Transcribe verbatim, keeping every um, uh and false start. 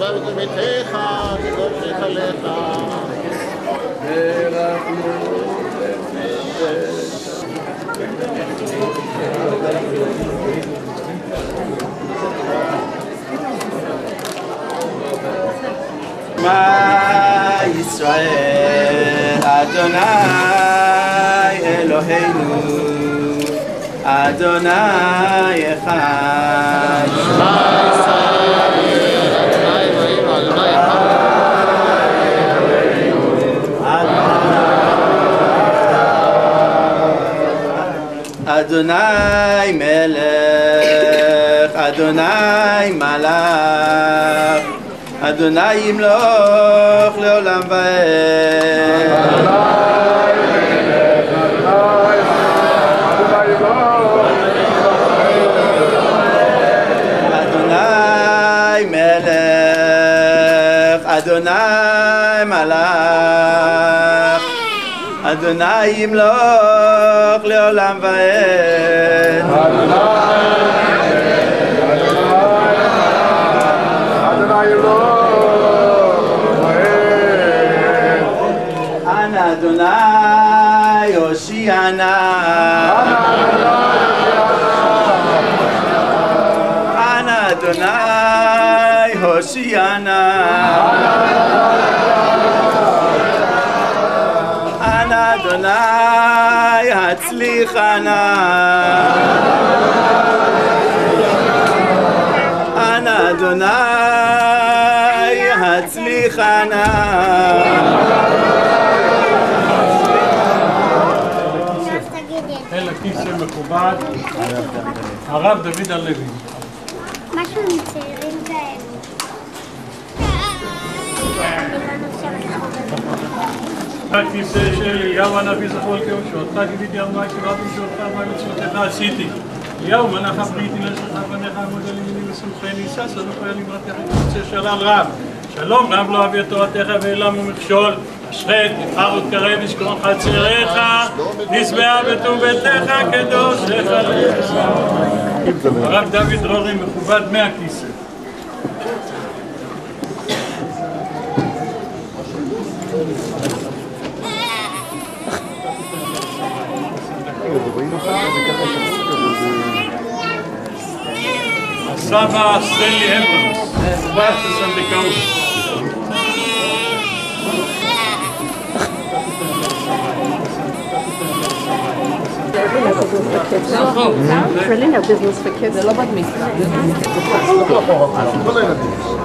עזב את ביתך, קדוש היכלך. שמע ישראל, אדוני אלוהינו, אדוני אחד. שמע ישראל, אדוני אלוהינו, אדוני אחד. אדוני מלך, אדוני מלך, אדוני ימלוך לעולם ועד. אדוני מלך, אדוני מלך, אדוני ימלוך לעולם ועד. אדוני הושיענה, אנא אדוני הושיענה, אנא אדוני הצליחנה, אנא אדוני הצליחנה. אל הכיסא מכובד, הרב דוד הלוי. משהו עם צעירים כאלו. הכיסא של אליהו הנביא זכור לכבודו, אותך גיליתי על מה קיבלתי שאותך מה מצוותיך עשיתי. אליהו מלאך הבריתי לשלך בניך עמוד על ימיני ושמחני שש לא חייל למרתך את קוצה שלל רב. שלום רב לא אביא את תורתך ואילם ומכשול. אשרת נבחר ותקרב ישכון חצריך, נשבע בטוב ביתך קדוש היכלך. הרב דוד דרורי מכובד מהכיסא. הסבא סטנלי אברמס, מכובד הסנדקאות. Really no business for kids. זה לא בת מצווה.